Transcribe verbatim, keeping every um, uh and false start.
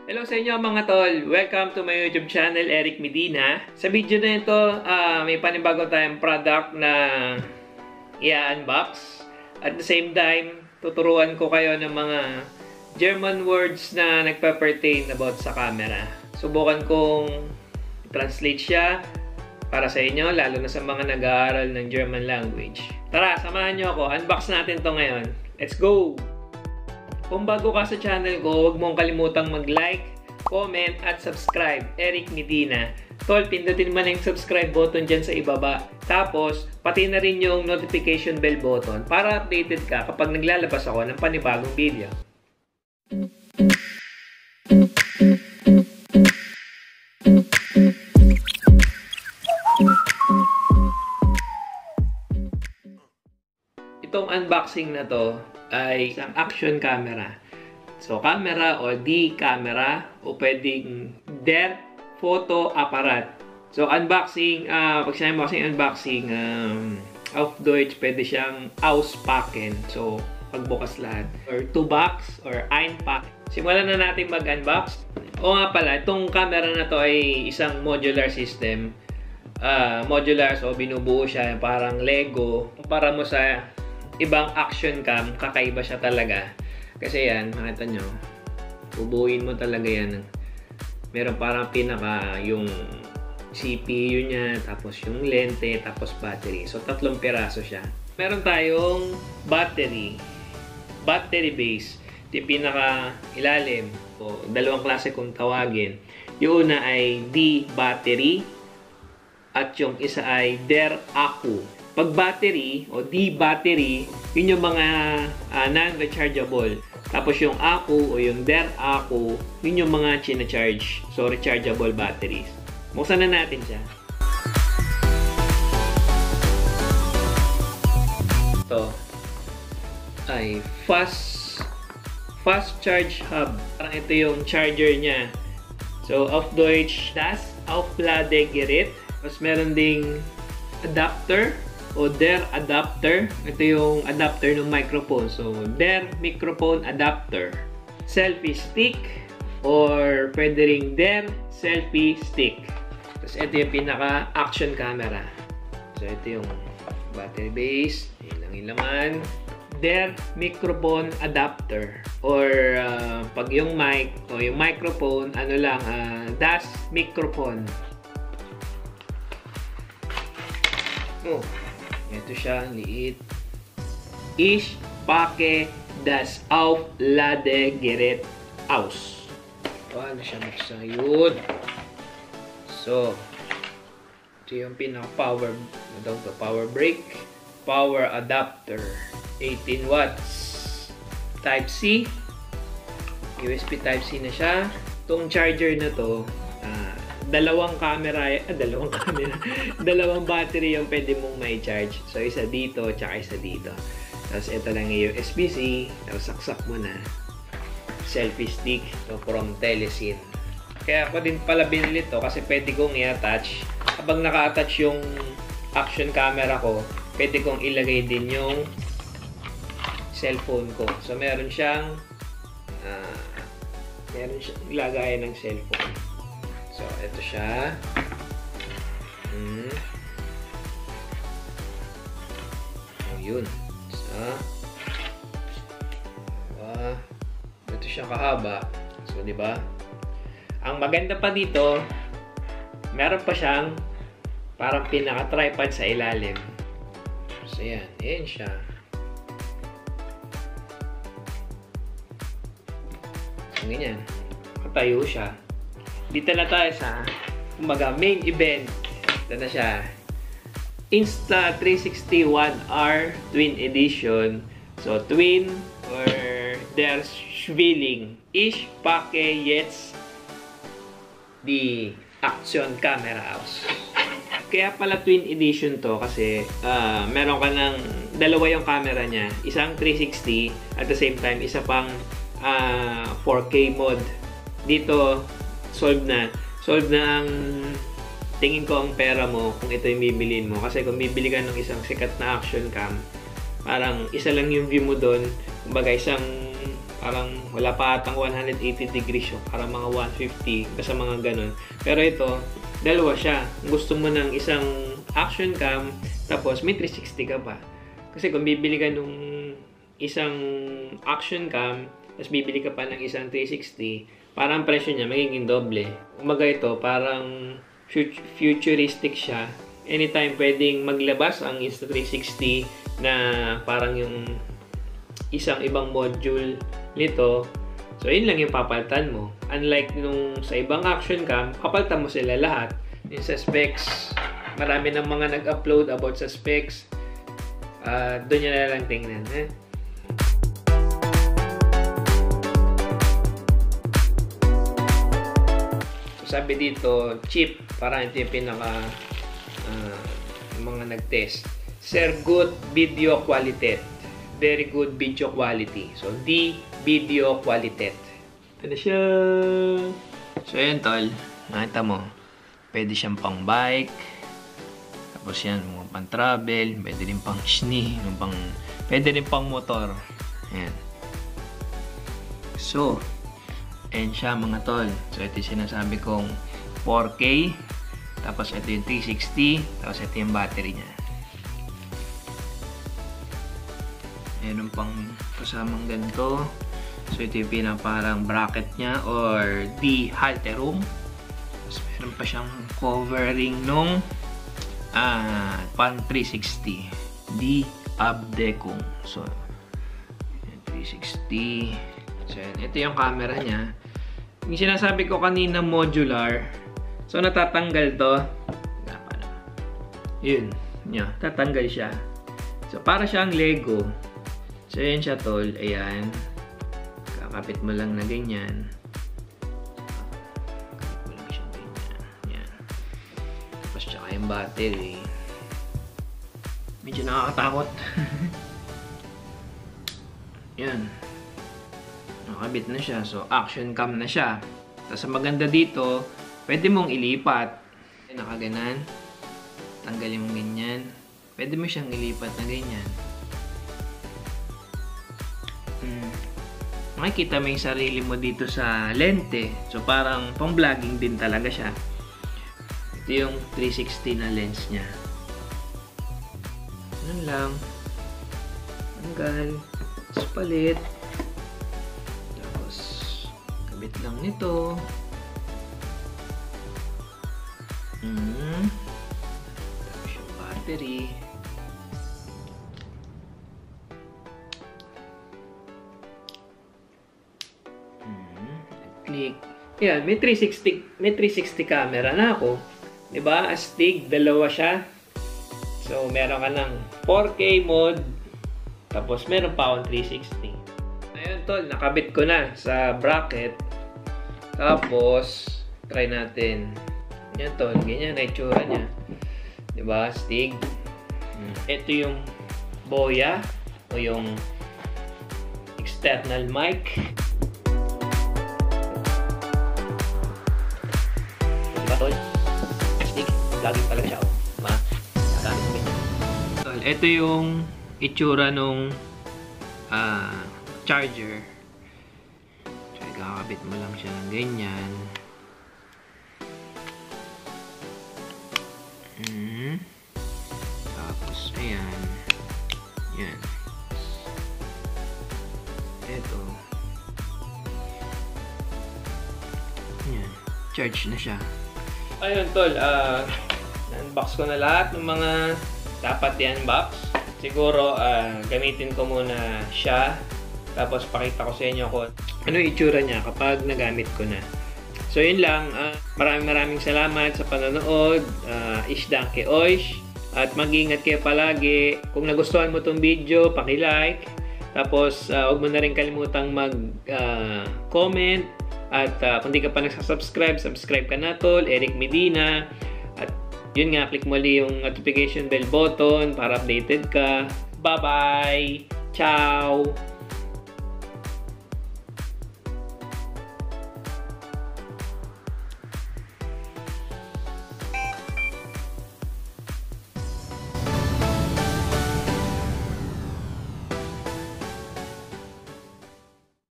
Hello sa inyo mga tol! Welcome to my YouTube channel, Eric Medina. Sa video na ito, uh, may panibago tayong product na i-unbox. At the same time, tuturuan ko kayo ng mga German words na nagpa-pertain about sa camera. Subukan kong translate siya para sa inyo, lalo na sa mga nag-aaral ng German language. Tara, samahan nyo ako. Unbox natin to ngayon. Let's go! Kung bago ka sa channel ko, huwag mong kalimutang mag-like, comment, at subscribe. Eric Medina. Tol, pindutin mo na yung subscribe button dyan sa ibaba. Tapos, pati na rin yung notification bell button para updated ka kapag naglalabas ako ng panibagong video. Itong unboxing na to ay isang action camera. So, camera o D camera o pwedeng der photo apparat. So, unboxing, uh, pag sinabi mo kasing unboxing, um, auf Deutsch, pwede siyang auspacken. So, pagbukas lahat. Or two box or ein pack. Simulan na natin mag-unbox. O nga pala, itong camera na to ay isang modular system. Uh, modular, so binubuo siya parang Lego. Para mo sa ibang action cam, kakaiba siya talaga. Kasi yan, makita nyo, bubuuin mo talaga yan. Meron parang pinaka yung C P U niya, tapos yung lente, tapos battery. So, tatlong piraso siya. Meron tayong battery. Battery base. Yung pinaka ilalim. O, dalawang klase kung tawagin. Yung una ay D battery. At yung isa ay Der Akku. Pag battery o D-battery, yun yung mga uh, non-rechargeable. Tapos yung Akku o yung Der Akku, yun yung mga china-charge. So, rechargeable batteries. Buksan na natin siya. Ito ay fast fast charge hub. Parang ito yung charger niya. So, auf Deutsch, das Aufladegerät. Tapos meron ding adapter o der adapter. Ito yung adapter ng microphone. So, der microphone adapter. Selfie stick or pwede ring der selfie stick. Tapos ito yung pinaka action camera. So, ito yung battery base. Yan lang yung laman. Der microphone adapter. Or uh, pag yung mic o yung microphone, ano lang, uh, das microphone. Oh. Ito siya, liit. Ich packe das Aufladegerät aus. Paano siya magsayod? So, ito yung pinaka-power, ano to, power brick, power adapter, eighteen watts, Type C, U S B Type C na siya. Itong charger na to, uh, dalawang camera, ah, dalawang camera, dalawang battery yung pwede mong may charge. So, isa dito, tsaka isa dito. Tapos, ito lang yung U S B C. Tapos, saksak mo na. Selfie stick. So, from Telesin. Kaya ako din pala binili to kasi pwede kong i-attach. Kapag naka-attach yung action camera ko, pwede kong ilagay din yung cellphone ko. So, meron siyang uh, meron siyang lagayan ng cellphone. So, ito siya. Hmm. Oh, yun. So, uh, ito siya kahaba. So, di ba? Ang maganda pa dito, meron pa siyang parang pinaka-tripod sa ilalim. So, yan. Yan siya. So, ganyan. Nakatayo siya. Dito na tayo sa, kumbaga, main event. Ito na siya. Insta three sixty one R Twin Edition. So, Twin or Der Zwilling. Ich packe jetzt die Action Camera aus. Kaya pala Twin Edition to kasi uh, meron ka ng dalawa yung camera niya. Isang three sixty at the same time, isa pang uh, four K mode. Dito, solve na. Solve na ang tingin ko ang pera mo kung ito yung bibiliin mo. Kasi kung bibili ka ng isang sikat na action cam, parang isa lang yung view mo doon. Kumbaga isang Parang wala pa atang one eighty degrees siya. Parang mga one fifty. Basta mga ganun. Pero ito, dalawa siya. Kung gusto mo ng isang action cam, tapos may three sixty ka pa. Kasi kung bibili ka nung isang action cam, tapos bibili ka pa ng isang three sixty, parang presyo niya magiging doble. Umaga ito, parang futuristic siya. Anytime pwedeng maglabas ang Insta three sixty na parang yung isang ibang module nito. So, yun lang yung papalitan mo. Unlike nung sa ibang action cam, papalitan mo sila lahat. Yung sa specs, marami ng mga nag-upload about sa specs. Uh, doon nyo na lang tingnan. Eh? So, sabi dito, cheap. Parang ito yung pinaka uh, mga nag-test. Sir, good video quality. Very good video quality. So, D video quality. Ito na siya. So, ayan tol. Nakita mo. Pwede siyang pang bike. Tapos yan, mga pang travel. Pwede rin pang sni. Pang, pwede rin pang motor. Ayan. So, ayan siya mga tol. So, ito yung sinasabi kong four K. Tapos ito yung three sixty. Tapos ito yung battery niya. Meron pang kasamang ganito. So, ito yung pinaparang bracket niya or the halter room. Tapos, meron pa siyang covering nung ah, pan three sixty. The abdecum. So, three sixty. So, ito yung camera niya. Yung sinasabi ko kanina modular. So, natatanggal to. Yun. Yun. Tatanggal siya. So, para siyang Lego. So, yan siya tol. Ayan. Kakapit mo lang na ganyan. Kakapit mo lang siya ganyan. Ayan. Tapos tsaka yung battery. Medyo nakakatakot. Yan. Nakabit na siya. So, action cam na siya. Tapos, ang maganda dito, pwede mong ilipat. Nakaganan. Tanggalin mo ganyan. Pwede mo siyang ilipat na ganyan. Hmm. Makikita mo yung sarili mo dito sa lente. So, parang pang vlogging din talaga siya. Ito yung three sixty na lens niya. Yan lang. Tanggal. Tapos palit. Tapos, kabit lang nito. Hmm. Tapos yung battery. Click. Yan, may three sixty, may three sixty camera na ako. 'Di ba? Astig, dalawa siya. So, meron ka ng four K mode. Tapos, meron pa akong three sixty. Ayun, tol. Nakabit ko na sa bracket. Tapos, try natin. Yan, tol. Ganyan na itsura niya. 'Di ba? Astig. Ito yung boya o yung external mic. Tol, astig, vlogging talaga siya, oh. Ma, nagamit mo yun. Tol, ito yung itsura nung uh, charger. So, kakabit mo lang siya ng ganyan. Hmm. Tapos, ayan. Yan. Ito. Yan. Charge na siya. Ayun tol, uh, na-unbox ko na lahat ng mga dapat i-unbox. Siguro, uh, gamitin ko muna siya. Tapos, pakita ko sa inyo kung ano yung itsura niya kapag nagamit ko na. So, yun lang. Uh, maraming maraming salamat sa panonood. Uh, Isdanke Oish. At mag-ingat kayo palagi. Kung nagustuhan mo itong video, paki-like. Tapos, uh, huwag mo na rin kalimutang mag-comment. Uh, At uh, kung di ka pa nagsasubscribe, subscribe ka na tol, Eric Medina. At yun nga, click mo li yung notification bell button para updated ka. Bye-bye! Ciao!